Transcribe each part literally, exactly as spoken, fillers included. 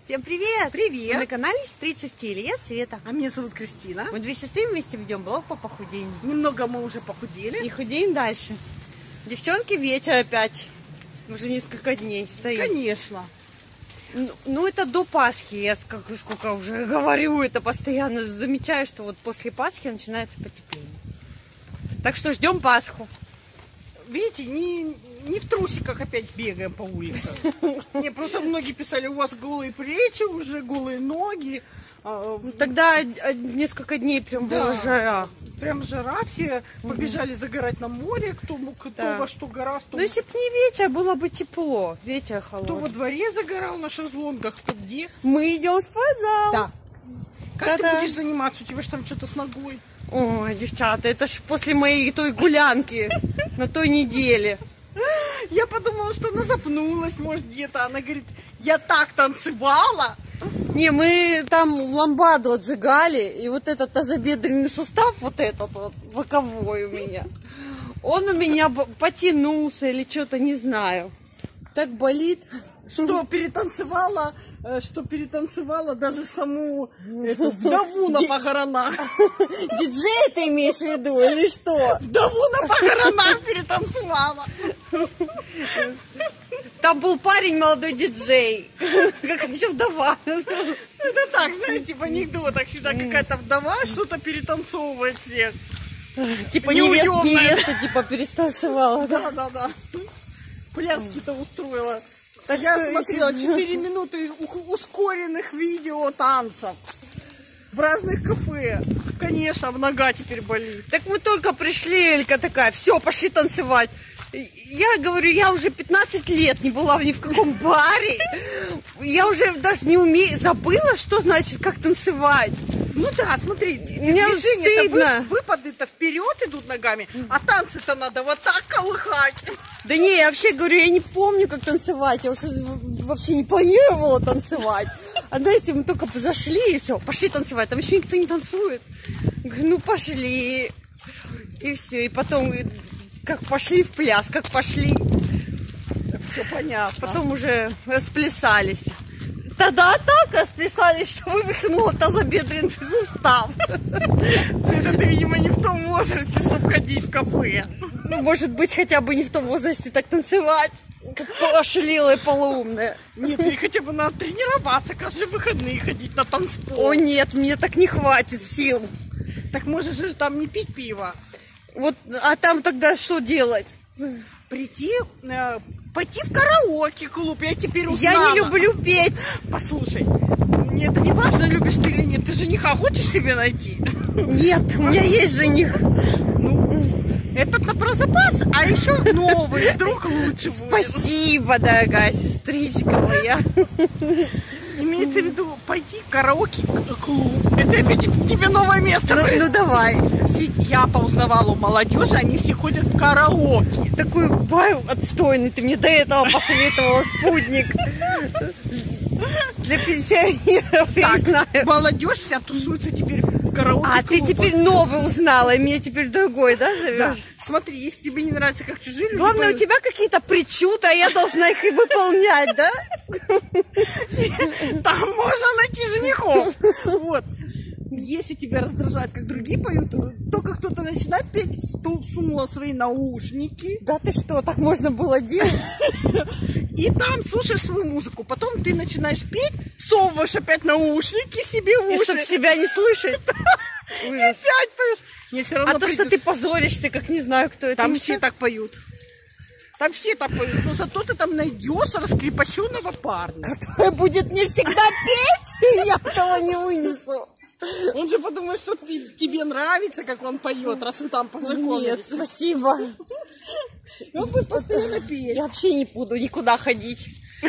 Всем привет! Привет! Вы на канале Сестрица в теле. Я Света. А меня зовут Кристина. Мы две сестры вместе ведем блог по похудению. Немного мы уже похудели. И худеем дальше. Девчонки, ветер опять. Уже несколько дней стоит. Конечно. Ну, ну это до Пасхи. Я сколько, сколько уже говорю, это постоянно замечаю, что вот после Пасхи начинается потепление. Так что ждем Пасху. Видите, не, не в трусиках опять бегаем по улице. Мне просто многие писали, у вас голые плечи, уже голые ноги. Тогда несколько дней прям Да. была жара. Прям жара, все побежали загорать на море, кто, кто Да. во что гораздо. Но если бы не ветер, было бы тепло. Ветер Кто холодный. во дворе загорал на шезлонгах, кто где. Мы идем в спортзал. Да. Как Та-да. ты будешь заниматься? У тебя же там что-то с ногой. Ой, девчата, это ж после моей той гулянки на той неделе. Я подумала, что она запнулась, может, где-то. Она говорит, я так танцевала. Не, мы там ламбаду отжигали, и вот этот тазобедренный сустав, вот этот вот, боковой у меня, он у меня потянулся или что-то, не знаю. Так болит. Что перетанцевала, э, что перетанцевала даже саму эту вдову на похоронах. Диджей ты имеешь в виду или что? Вдову на похоронах перетанцевала. Там был парень, молодой диджей, как еще вдова. Это так, знаете, типа анекдотах всегда какая-то вдова что-то перетанцовывает всех. Типа невеста, Неуемная. невеста типа перестанцевала. Да? Да, да, да. Пляски-то устроила. Так Я что смотрела если- четыре минуты у- ускоренных видео танцев в разных кафе. Конечно, нога теперь болит. Так мы только пришли, Элька такая, все, пошли танцевать. Я говорю, я уже пятнадцать лет не была ни в каком баре. Я уже даже не умею, забыла, что значит, как танцевать. Ну да, смотри, Мне движения-то стыдно. вы- выпады-то вперед идут ногами, а танцы-то надо вот так колыхать. Да не, я вообще говорю, я не помню, как танцевать. Я уже вообще не планировала танцевать. А знаете, мы только зашли и все, пошли танцевать. Там еще никто не танцует. Говорю, ну пошли. И все. И потом, как пошли в пляс, как пошли. Все понятно. Потом уже расплясались. Тогда так расплясались, что вывихнула тазобедренный сустав. Это ты, видимо, не в том возрасте, чтобы ходить в кафе. Ну, может быть, хотя бы не в том возрасте так танцевать, как пошлила и полоумная. Нет, мне хотя бы надо тренироваться, каждые выходные ходить на танцпол. О нет, мне так не хватит сил. Так можешь же там не пить пиво. Вот, а там тогда что делать? Прийти, э, пойти в караоке-клуб, я теперь узнала. Я не люблю петь. Послушай, мне это не важно, любишь ты или нет, ты жениха хочешь себе найти? Нет, у меня есть жених. Этот на про запас, а еще новый, вдруг лучше будет. Спасибо, дорогая сестричка моя. Имеется в виду пойти в караоке-клуб. Это опять тебе новое место. Ну, блин. ну давай. Я поузнавала у молодежи, они все ходят в караоке. Такой бай отстойный, ты мне до этого посоветовала спутник. Для пенсионеров, я не знаю. Молодежь вся тусуется теперь в караоке. А ты теперь новый узнала, и мне теперь другой, да, Да. зовешь? Смотри, если тебе не нравится, как чужие люди Главное, у поют, тебя какие-то причуды, а я должна их и выполнять, да? там можно найти женихов. Вот. Если тебя раздражает, как другие поют, то только кто-то начинает петь, то сунула свои наушники, Да ты что, так можно было делать? и там слушаешь свою музыку. Потом ты начинаешь петь, всовываешь опять наушники себе в И уши. чтобы себя не слышать. И опять поешь. Мне все равно А то, что придется- ты позоришься, как не знаю, кто это. Там не все так? так поют. Там все так поют. Но зато ты там найдешь раскрепощенного парня. Который будет не всегда петь, и я этого не вынесу. Он же подумает, что ты, тебе нравится, как он поет, раз вы там познакомились. Нет, спасибо. И он будет постоянно петь. Я вообще не буду никуда ходить.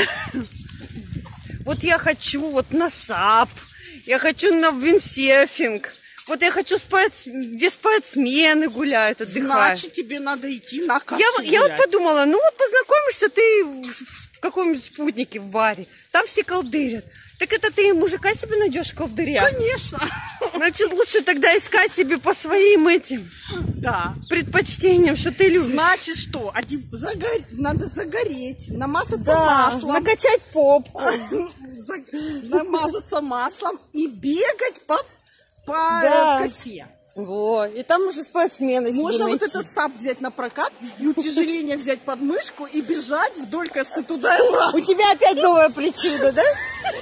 Вот я хочу вот на САП, я хочу на виндсерфинг. Вот я хочу спать, где спортсмены гуляют, отдыхают. Значит, тебе надо идти на кассу Я, я вот гулять. подумала, ну вот познакомишься ты в, в каком-нибудь спутнике в баре, там все колдырят. Так это ты мужика себе найдешь колдыря? Конечно. Значит, лучше тогда искать себе по своим этим Да. предпочтениям, что ты любишь. Значит, что? Один, загор... Надо загореть, намазаться Да, маслом. накачать попку. За- намазаться маслом и бегать по, по Да. косе. Во, и там уже спортсмены себе Можно вот найти. этот сап взять на прокат и утяжеление взять под мышку и бежать вдоль косы туда и У обратно. тебя опять новая причуда, да?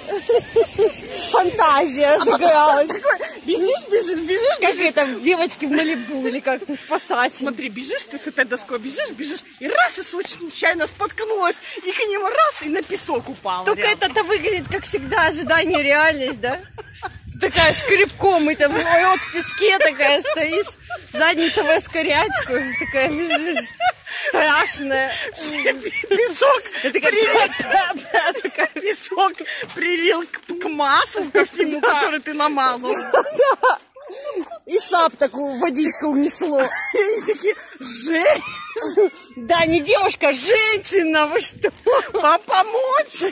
Фантазия загоралась. Такой, бежишь, бежишь, бежишь, Как бежишь. это, девочки в Малибу или как-то спасать. Смотри, бежишь ты с этой доской, бежишь, бежишь, и раз, и случайно споткнулась, и к нему раз, и на песок упала. Только рядом. это-то выглядит, как всегда, ожидание реальность, да? Такая шкребком, и там вот в песке такая стоишь, задница в эскорячку, такая лежишь, страшная. Песок Это как... прилил, такая песок прилил к, к маслу, ко всему, который ты намазал. И сап такую водичку унесло. И такие, Жень, Да, не девушка, а женщина, вы что? вам помочь?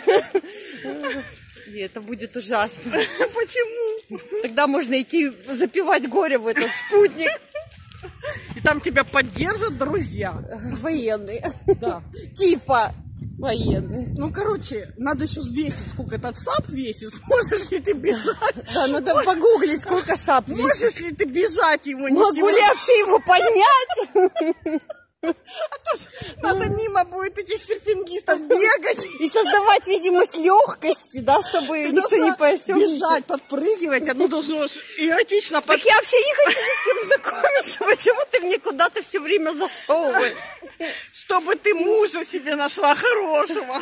И это будет ужасно. Почему? Тогда можно идти запивать горе в этот спутник. И там тебя поддержат друзья. Военные. Да. Типа военные. Ну, короче, надо еще взвесить, сколько этот сап весит. Сможешь ли ты бежать? Да, надо погуглить, сколько сап весит. Можешь ли ты бежать его нести? Могу ли я вообще его поднять? А то ж надо мимо будет этих серфингистов бегать. И создавать видимость легкости, да, чтобы Ты никто не должна посек. бежать, подпрыгивать. Оно должно ж эротично под... Так я вообще не хочу ни с кем знакомиться. Почему ты мне куда-то все время засовываешь? Чтобы ты мужа себе нашла хорошего.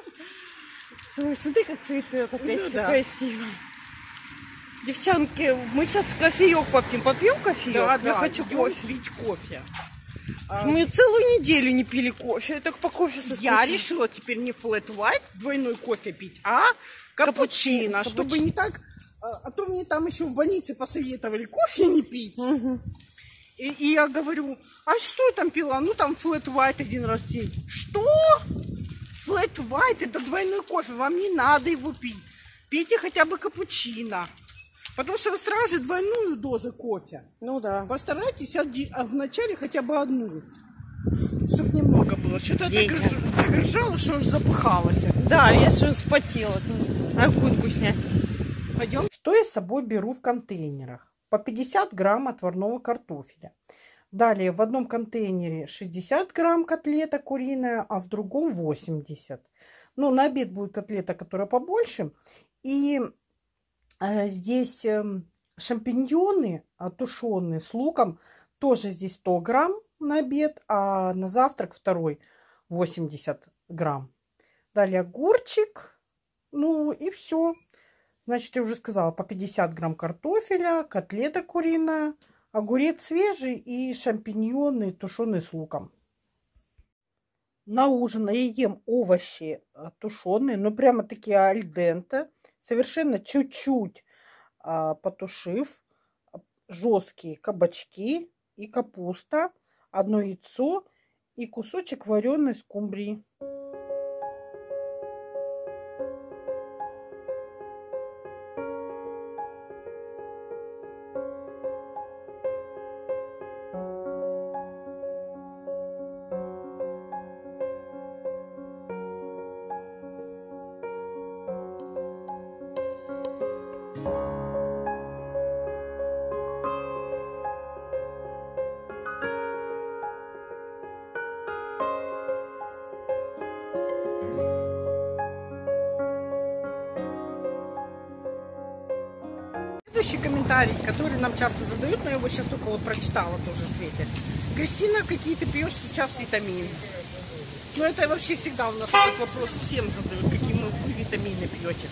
Ой, смотри, как цветет опять Ну все да. красиво. Девчонки, мы сейчас кофеек попьем. Попьем кофеек? Да, Я да, хочу идем кофе. пить кофе. Мы целую неделю не пили кофе. Я так по кофе соскучилась. Я решила теперь не flat white, двойной кофе пить, а капучино, Капучино. чтобы не так... А а то мне там еще в больнице посоветовали кофе не пить. И, и я говорю, а что я там пила? Ну, там flat white один раз в день. Что? Flat white – это двойной кофе, вам не надо его пить. Пейте хотя бы капучино. Потому что вы сразу же двойную дозу кофе. Ну да. Постарайтесь оди- а вначале хотя бы одну. Чтобы немного было. Что-то я так Детям. рж- так ржала, что аж запыхалась. Да, я же вспотела тоже. А куртку снять? Пойдем. Что я с собой беру в контейнерах? По пятьдесят грамм отварного картофеля. Далее в одном контейнере шестьдесят грамм котлета куриная, а в другом восемьдесят. Ну, на обед будет котлета, которая побольше. И э, здесь э, шампиньоны э, тушеные с луком. Тоже здесь сто грамм на обед, а на завтрак второй восемьдесят грамм. Далее огурчик. Ну и все. Значит, я уже сказала, по пятьдесят грамм картофеля, котлета куриная, огурец свежий и шампиньоны тушеные с луком. На ужин я ем овощи тушеные, но прямо такие аль денте, совершенно чуть-чуть а, потушив, жесткие кабачки и капуста, одно яйцо и кусочек вареной скумбрии. Следующий комментарий, который нам часто задают, но я его сейчас только вот прочитала тоже в свете. Кристина, какие ты пьешь сейчас витамины? Ну, это вообще всегда у нас этот вопрос всем задают, какие мы, вы витамины пьете.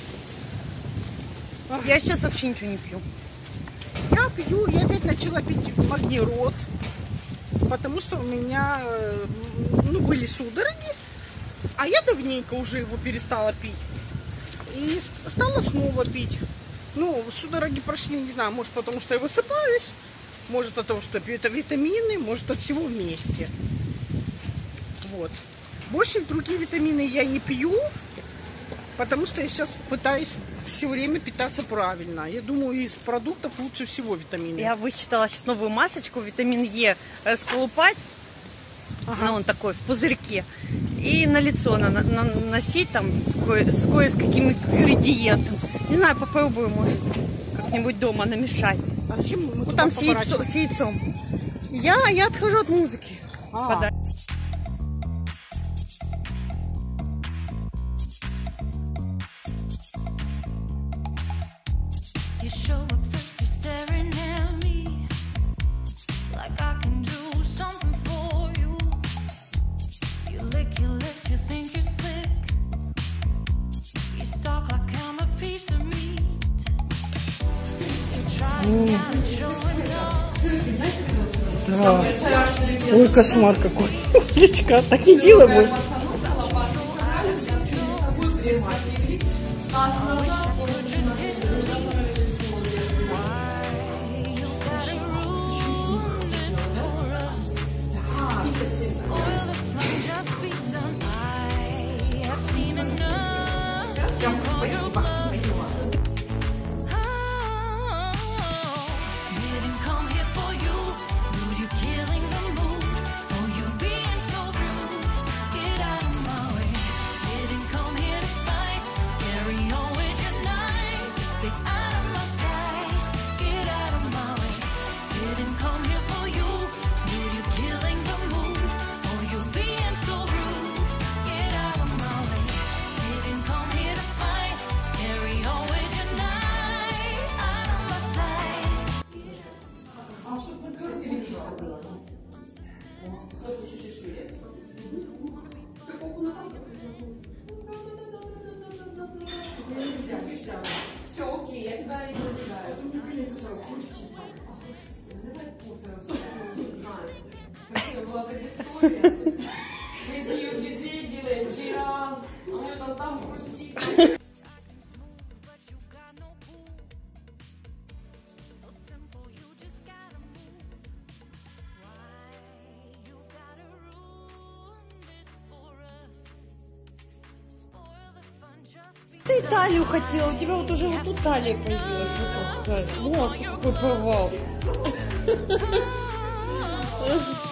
Я сейчас вообще ничего не пью. Я пью, я опять начала пить магнирод, потому что у меня, э, ну, были судороги, а я давненько уже его перестала пить. И с- стала снова пить. Ну, судороги прошли, не знаю, может, потому что я высыпаюсь, может, от того, что пью это витамины, может, от всего вместе. Вот. Больше другие витамины я не пью, Потому что я сейчас пытаюсь все время питаться правильно. Я думаю, из продуктов лучше всего витамины. Я вычитала сейчас новую масочку, витамин Е сколупать. Ага. Ну, он такой в пузырьке. И на лицо на, на, наносить там с, кое, с кое с каким ингредиентом. Не знаю, попробую, может, как-нибудь дома намешать. А с чем мы вот там с, яйцо, с яйцом. Я, я отхожу от музыки. А. Да. Ой, кошмар какой. Личка, так не делай больше. Все, окей, я тебя не знаю. Спасибо, была предыстория. Мы с нее друзей делаем вчера, а у нее там там хрустит. Ты талию хотела, у тебя вот уже вот тут талия появилась. Вот, вот какой провал.